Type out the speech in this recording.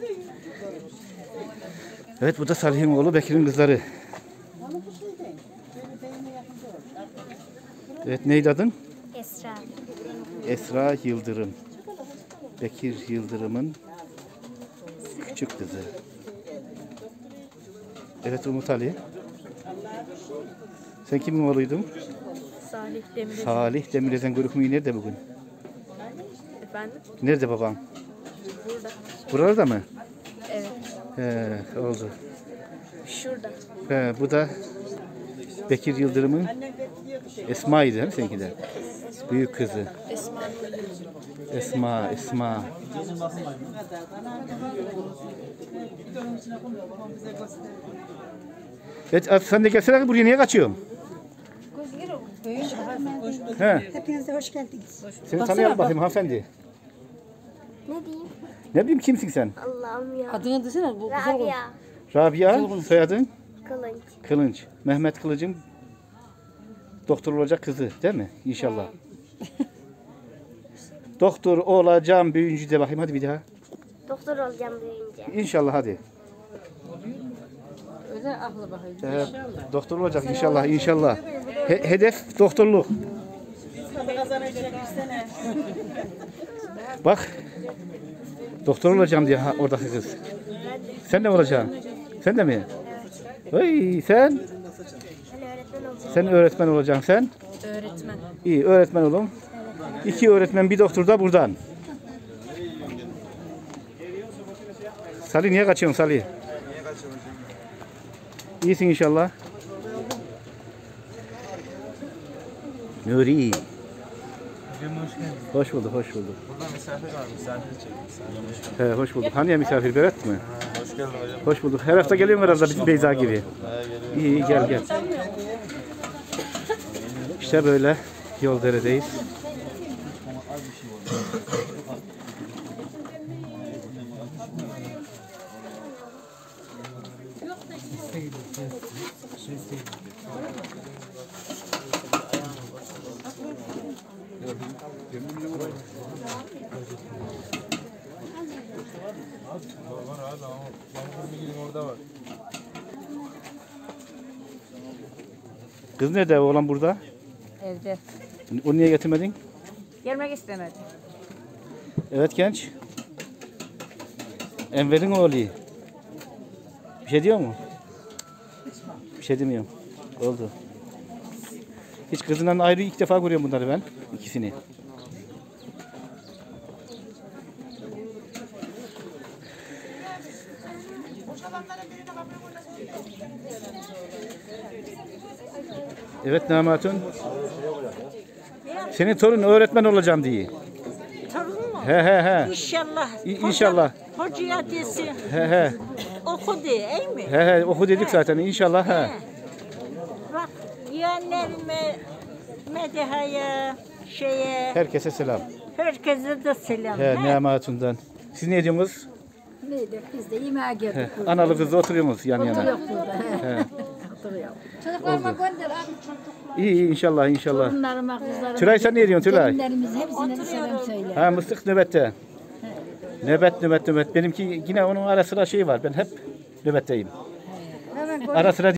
Evet, bu da Salih'in oğlu Bekir'in kızları. Evet, neydi adın? Esra. Esra Yıldırım. Bekir Yıldırım'ın küçük kızı. Evet, Umut Ali. Sen kimin oğluydun? Salih Demirel. Salih Demirel'den görükmeyi nerede bugün? Efendim? Nerede baban? Burada. Buralarda mı? Evet. He, oldu. Şurada. He, bu da Bekir Yıldırım'ın Esma'ydı değil mi seninki de? Büyük kızı. Esma. Evet, sen de gelsene buraya, niye kaçıyorsun? He. Hepinize hoş geldiniz. Seni tanıyalım bakayım hanımefendi. Ne diyeyim? Ne bileyim, kimsin sen? Allah'ım ya. Adını desene. Bu Rabia. Rabia, soyadın? Kılınç. Kılınç. Mehmet Kılıç'ın doktor olacak kızı değil mi? İnşallah. Doktor olacağım büyüyünce de bakayım, hadi bir daha. Doktor olacağım büyüyünce. İnşallah hadi. öyle aklı bakayım. Doktor olacak inşallah. Hedef doktorluk. Bak. Doktor olacağım diye oradaki kız. Sen de olacaksın. Sen de mi? Hey, sen? Ben öğretmen olacağım. Sen öğretmen olacaksın sen. Öğretmen. İyi, öğretmen olun. 2 öğretmen, bir doktor da buradan. Salih, niye kaçıyorsun Salih? İyisin inşallah. Nuri. Hoş bulduk. Burada misafir var, misafir çekin. Hoş bulduk. Hani ya misafir, Berat mı? Hoş geldin hocam. Hoş bulduk. Her hafta geliyorum herhalde bizim Beyza gibi. İyi, gel. İşte böyle Yoldere'deyiz. Var abi ama orada var. Kız nerede, oğlan burada? Evde. Onu niye getirmedin? Gelmek istemedi. Evet genç. Enver'in oğlu. Bir şey diyor mu? Bir şey demiyorum. Oldu. Hiç kızından ayrı ilk defa görüyorum bunları ben. İkisini. Evet Name Hatun. Senin torun öğretmen olacağım diye. Torun mu? He. İnşallah. İnşallah. Hocaya desin. He. Oku de, iyi mi? He, oku dedik zaten inşallah. He. Bak, yeğenlerime, Mediha'ya, Herkese selam. herkese de selam. He, Name Hatun'dan. Siz ne ediyorsunuz? Neydi? Biz de yemeğe geldik. He, analı kızla oturuyorsunuz yan yana. Yok burada. Oturuyor. Çocuklarıma gönder abi. İyi inşallah. Torunlarıma, kızlarıma. Tülay, sen ne ediyorsun Tülay? Gelinlerimiz hepsine bir selam söyle. Ha, mıstık nöbette. Nöbet. Benimki yine onun ara sıra şey var. Ben hep nöbetteyim. Hemen Ara sıra